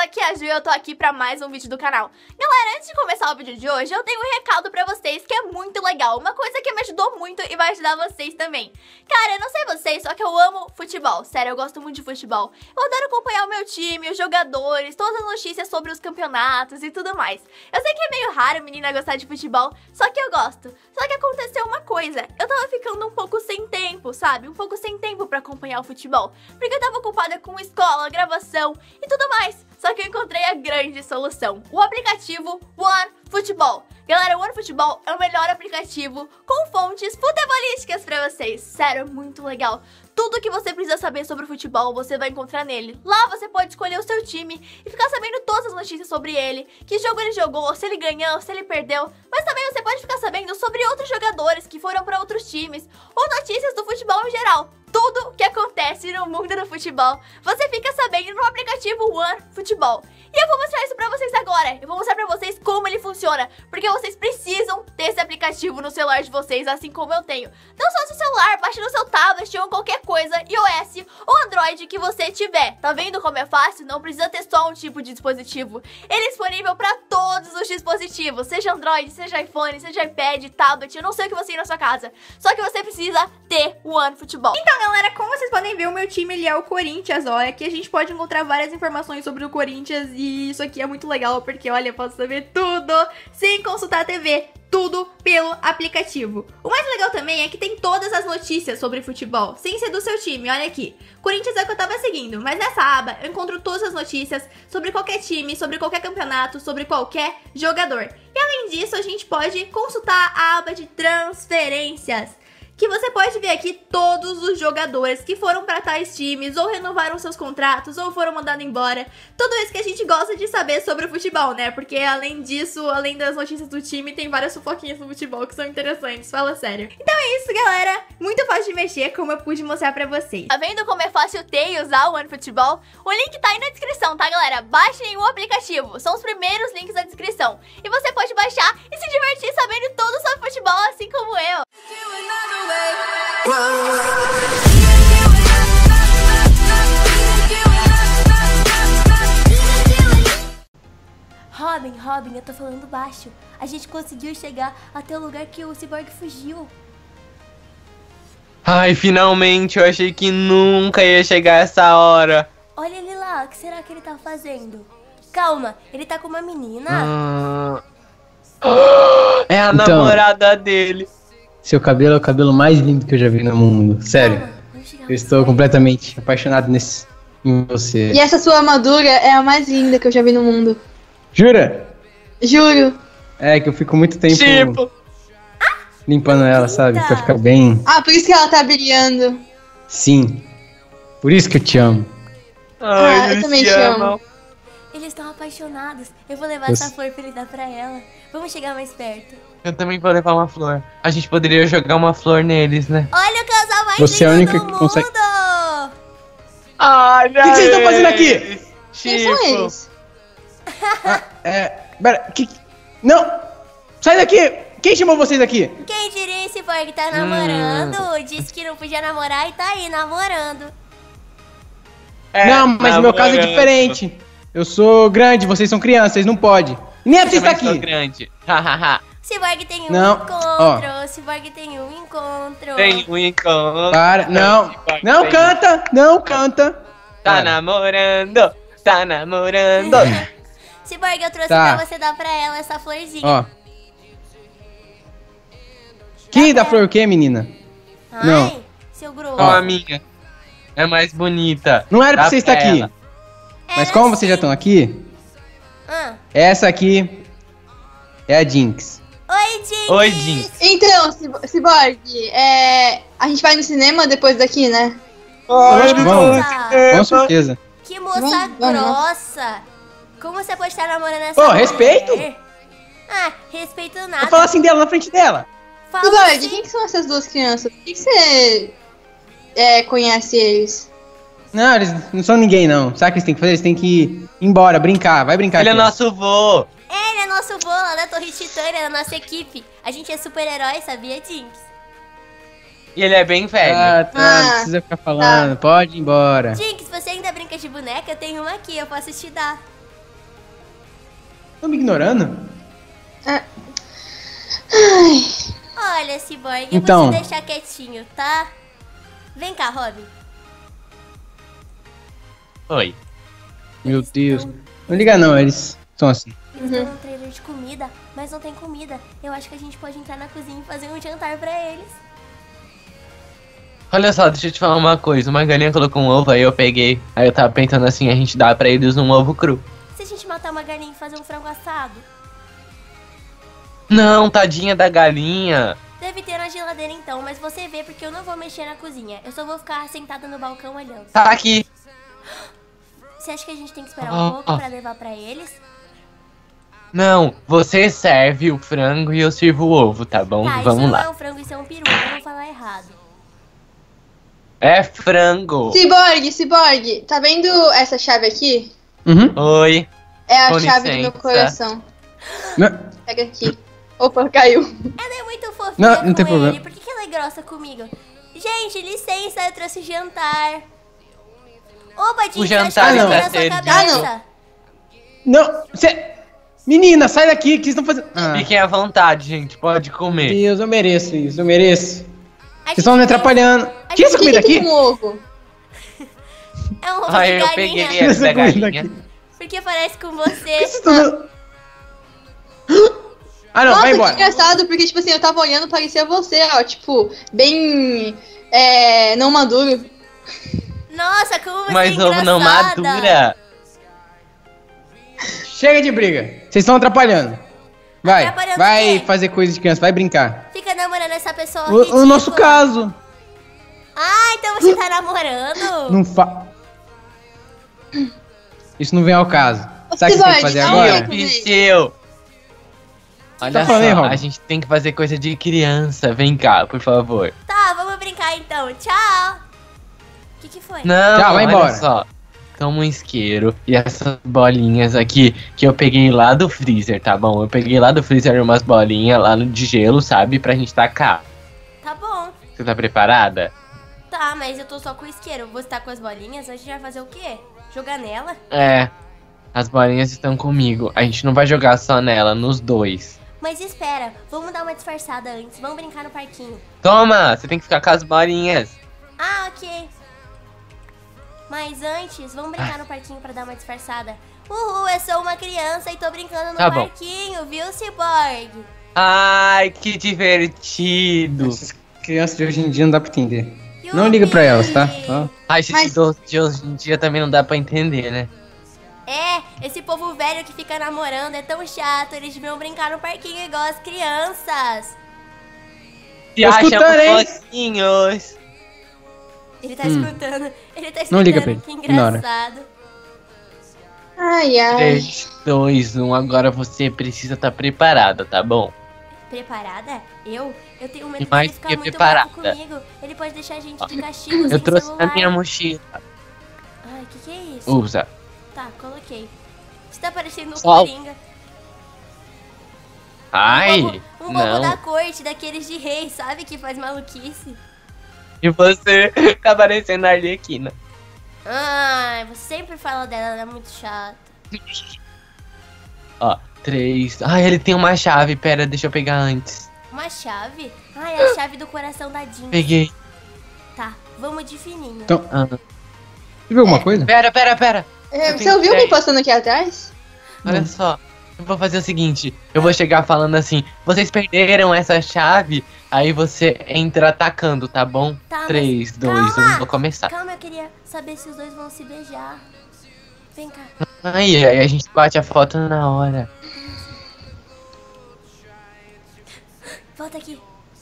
aqui é a Ju e eu tô aqui pra mais um vídeo do canal. Galera, antes de começar o vídeo de hoje, eu tenho um recado pra vocês que é muito legal. Uma coisa que me ajudou muito e vai ajudar vocês também. Cara, eu não sei vocês, só que eu amo futebol. Sério, eu gosto muito de futebol. Eu adoro acompanhar o meu time, os jogadores, todas as notícias sobre os campeonatos e tudo mais. Eu sei que é meio raro menina gostar de futebol, só que eu gosto. Só que aconteceu uma coisa, eu tava ficando um pouco sem tempo, sabe? Um pouco sem tempo pra acompanhar o futebol. Porque eu tava ocupada com escola, gravação e tudo mais. Só que eu encontrei a grande solução, o aplicativo OneFootball. Galera, o OneFootball é o melhor aplicativo com fontes futebolísticas pra vocês. Sério, muito legal. Tudo que você precisa saber sobre o futebol, você vai encontrar nele. Lá você pode escolher o seu time e ficar sabendo todas as notícias sobre ele. Que jogo ele jogou, se ele ganhou, se ele perdeu. Mas também você pode ficar sabendo sobre outros jogadores que foram para outros times. Ou notícias do futebol em geral. Tudo que acontece no mundo do futebol, você fica sabendo no aplicativo OneFootball. E eu vou mostrar isso pra vocês agora. Eu vou mostrar pra vocês como ele funciona, porque vocês precisam ter esse aplicativo no celular de vocês, assim como eu tenho. Não só no seu celular, baixe no seu tablet ou qualquer coisa, iOS ou Android que você tiver. Tá vendo como é fácil? Não precisa ter só um tipo de dispositivo. Ele é disponível pra todos os dispositivos, seja Android, seja iPhone, seja iPad, tablet, eu não sei o que você tem na sua casa. Só que você precisa ter o OneFootball. Então, galera, como vocês podem ver, o meu time ele é o Corinthians, ó. Aqui a gente pode encontrar várias informações sobre o Corinthians e isso aqui é muito legal porque, olha, eu posso saber tudo sem consultar a TV. Tudo pelo aplicativo. O mais legal também é que tem todas as notícias sobre futebol, sem ser do seu time, olha aqui. Corinthians é o que eu tava seguindo, mas nessa aba eu encontro todas as notícias sobre qualquer time, sobre qualquer campeonato, sobre qualquer jogador. E além disso, a gente pode consultar a aba de transferências, que você pode ver aqui todos os jogadores que foram para tais times, ou renovaram seus contratos, ou foram mandados embora. Tudo isso que a gente gosta de saber sobre o futebol, né? Porque além disso, além das notícias do time, tem várias fofoquinhas no futebol que são interessantes, fala sério. Então é isso, galera. Muito fácil de mexer, como eu pude mostrar pra vocês. Tá vendo como é fácil ter e usar o OneFootball? O link tá aí na descrição, tá, galera? Baixem o aplicativo, são os primeiros links da descrição. E você pode baixar e se divertir sabendo tudo sobre futebol, assim como eu. Robin, eu tô falando baixo. A gente conseguiu chegar até o lugar que o Cyborg fugiu. Ai, finalmente, eu achei que nunca ia chegar essa hora. Olha ele lá, o que será que ele tá fazendo? Calma, ele tá com uma menina? É a namorada dele. Seu cabelo é o cabelo mais lindo que eu já vi no mundo. Sério. Eu estou completamente apaixonado em você. E essa sua armadura é a mais linda que eu já vi no mundo. Jura? Juro. É que eu fico muito tempo limpando ela, sabe? Pra ficar bem. Ah, por isso que ela tá brilhando. Sim. Por isso que eu te amo. Ai, eu também te amo. Eles estão apaixonados. Eu vou levar essa flor pra ele dar pra ela. Vamos chegar mais perto. Eu também vou levar uma flor. A gente poderia jogar uma flor neles, né? Olha o casal mais Você é a lindo única do que mundo! consegue. Ai, O que vocês estão fazendo aqui? Quem são eles? Pera, não! Sai daqui! Quem chamou vocês aqui? Quem diria esse boy que tá namorando? Disse que não podia namorar e tá aí namorando. Não, mas o meu caso é diferente. Eu sou grande, vocês são crianças, vocês não podem. Nem é pra vocês estar aqui. Grande. Cyborg tem um Não, encontro. Cyborg tem um encontro. Tem um encontro. Para, não. Não canta, não canta. Tá namorando, tá namorando. Cyborg, eu trouxe Tá. pra você dar pra ela essa florzinha. Ó. Que da flor o quê, menina? Ai, não. seu grosso. Ó, a minha. É mais bonita. Não era pra Dá você estar aqui. ela. Mas como vocês já estão aqui, Ah. essa aqui é a Jinx. Oi, Jinx. Oi, Jinx. Então, Cyborg, a gente vai no cinema depois daqui, né? Vamos, com certeza. Que moça Vamos. grossa. Como você pode estar namorando essa mulher? Respeito? Ah, respeito Vou nada. falar assim dela na frente dela. Fala Cyborg, assim. quem que são essas duas crianças? Por que você conhece eles? Não, eles não são ninguém, não. Sabe o que eles têm que fazer? Eles têm que ir embora, brincar. Vai brincar Ele é aqui. nosso vô. Ele é nosso vô lá da Torre Titânia, da nossa equipe. A gente é super-herói, sabia, Jinx? E ele é bem velho. Não precisa ficar falando. Pode ir embora. Jinx, você ainda brinca de boneca? Eu tenho uma aqui, eu posso te dar. Tô me ignorando? Olha, Cyborg, Então. eu vou te deixar quietinho, tá? Vem cá, Robin. Oi. Meu Deus. Não liga não, eles são assim. Eles estão num trailer de comida, mas não tem comida. Eu acho que a gente pode entrar na cozinha e fazer um jantar pra eles. Olha só, deixa eu te falar uma coisa. Uma galinha colocou um ovo, aí eu peguei. Aí eu tava pensando assim, a gente dá pra eles um ovo cru. Se a gente matar uma galinha e fazer um frango assado? Não, tadinha da galinha. Deve ter na geladeira então, mas você vê porque eu não vou mexer na cozinha. Eu só vou ficar sentada no balcão olhando. Tá aqui. Você acha que a gente tem que esperar um pouco pra levar pra eles? Não, você serve o frango e eu sirvo o ovo, tá bom? Tá, isso Vamos não lá. é um frango, isso é um peru. Eu vou falar errado. É frango. Cyborg, tá vendo essa chave aqui? Uhum. Oi. É a Com chave do meu licença. coração. Não, Pega aqui. Opa, caiu. Ela é muito fofinha Não, não com tem ele. problema. Por que ela é grossa comigo? Gente, licença, eu trouxe jantar. Opa, Jim, O você acha jantar que eu está na sua servido. cabeça? não, você... Menina, sai daqui, o que vocês estão fazendo? Fiquem à vontade, gente. Pode comer. Deus, eu mereço isso, eu mereço. A Vocês gente estão me tem- atrapalhando. a Tira essa Por que comida que tem aqui. um ovo? É um ovo Ai, de eu galinha. peguei Tira essa essa comida galinha. aqui. Porque parece com você. Vocês estão... Ah, não, Nossa, vai que embora. engraçado, porque, tipo assim, eu tava olhando, parecia você, ó, tipo, bem, não maduro. Nossa, como você Mas é ovo não engraçada. madura. Chega de briga. Vocês estão atrapalhando. Vai, Atrapalhando o vai quê? fazer coisa de criança, vai brincar. Fica namorando essa pessoa O ridícula. nosso caso. Ah, então você tá namorando? Não fa... Isso não vem ao caso. Ô, Sabe o que você tem que Cyborg, fazer não, agora? eu- Pisceu. Olha Tá falando aí, só, Rob? a gente tem que fazer coisa de criança. Vem cá, por favor. Tá, vamos brincar então. Tchau. O que foi? Não, Tchau, vai olha embora. só. Toma um isqueiro e essas bolinhas aqui que eu peguei lá do freezer, tá bom? Eu peguei lá do freezer umas bolinhas lá de gelo, sabe? Pra gente tacar. Tá bom. Você tá preparada? Tá, mas eu tô só com o isqueiro. Você tá com as bolinhas? A gente vai fazer o quê? Jogar nela? É. As bolinhas estão comigo. A gente não vai jogar só nela, nos dois. Mas espera, vamos dar uma disfarçada antes. Vamos brincar no parquinho. Toma! Você tem que ficar com as bolinhas. Ah, ok. Mas antes, vamos brincar no parquinho pra dar uma disfarçada. Uhul, eu sou uma criança e tô brincando no Tá bom. parquinho, viu, Cyborg? Ai, que divertido. Essas crianças de hoje em dia não dá pra entender. Não liga pra elas, tá? Ó. Ai, esse Mas- idoso de hoje em dia também não dá pra entender, né? É, esse povo velho que fica namorando é tão chato. Eles deviam brincar no parquinho igual as crianças. Se Tô acham escutando, hein? fofinhos. Ele tá escutando. Ele tá escutando. Não liga pra ele, Que ignora. engraçado. Ai, ai. 3, 2, 1. Agora você precisa estar preparada, tá bom? Preparada? Eu? Eu tenho medo Mais dele ficar que muito preparada. bravo comigo. Ele pode deixar a gente de castigo Eu sem trouxe celular. a minha mochila. Ai, que é isso? Usa. Tá, coloquei. Você tá parecendo um Sol. coringa. Ai, Um bobo da não. corte, daqueles de rei, sabe? Que faz maluquice. E você tá parecendo a Arlequina. Ai, você sempre fala dela, ela é muito chata. Ó, 3. Ai, ele tem uma chave. Pera, deixa eu pegar antes. Uma chave? Ai, é a chave do coração da Jean. Peguei. Tá, vamos de fininho. Então, Ah, você viu alguma coisa? pera. Você ouviu alguém passando aqui atrás? Olha só. Eu vou fazer o seguinte. Eu vou chegar falando assim. Vocês perderam essa chave. Aí você entra atacando, tá bom? Tá, mas 3, 2, 1. calma. Vou começar. Calma, eu queria saber se os dois vão se beijar. Vem cá. Aí a gente bate a foto na hora. Volta aqui.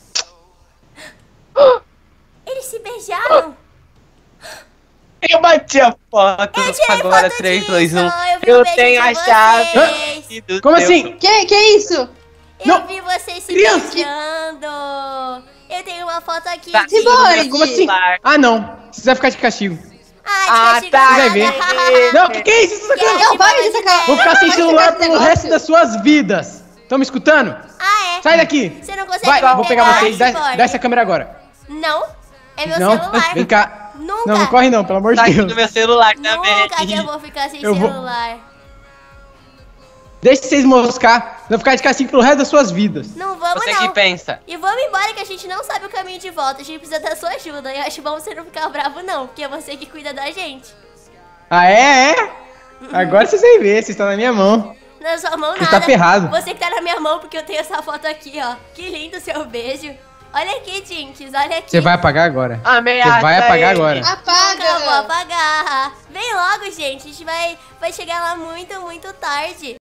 Eles se beijaram. Eu bati a foto. Eu tirei Agora foto 3, disso, 2, 1. eu vi Eu um beijo tenho de a chave. vocês. do Como teu- assim? Que isso? Eu Não. vi vocês se Criança. beijando. Eu tenho uma foto aqui. Tá. Cyborg! Como assim? Ah, não. Você vai ficar de castigo. Ah, Ah, tá. Você vai ver. Não, que é isso? Você tá Quer Não, de vai bola de dessa cara. Vou ficar sem Vai celular chegar esse pelo negócio. resto das suas vidas. Estão me escutando? Ah, é? Sai daqui. Você não consegue Vai, me vou pegar pegar, vocês. Dá Cyborg? essa câmera agora. Não, é meu Não, celular. vem cá. Nunca. Não, não corre não, pelo amor Tá de aqui no Deus. meu celular também. Nunca que eu vou ficar sem Eu vou- celular. Deixa vocês moscar. Vão ficar de castigo pelo resto das suas vidas. Não vamos Você não. que pensa. E vamos embora que a gente não sabe o caminho de volta. A gente precisa da sua ajuda. E acho bom você não ficar bravo não, porque é você que cuida da gente. Ah, é? Agora vocês vão ver, vocês estão na minha mão. Na sua mão Você nada. tá ferrado. Você que tá na minha mão, porque eu tenho essa foto aqui, ó. Que lindo seu beijo. Olha aqui, Jinx, olha aqui. Você vai apagar agora. Ameaça Você vai apagar ele. agora. Apaga! Não, vou apagar. Vem logo, gente. A gente vai chegar lá muito, muito tarde.